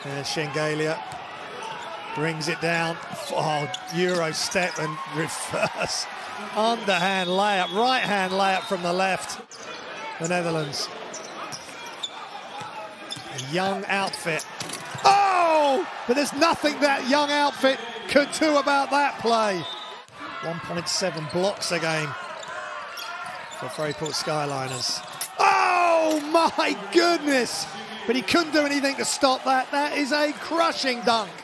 And Shengelia brings it down. Oh, Euro step and reverse. Underhand layup, right-hand layup from the left. The Netherlands. A young outfit. Oh! But there's nothing that young outfit could do about that play. 1.7 blocks a game for Freeport Skyliners. Oh my goodness! But he couldn't do anything to stop that. That is a crushing dunk.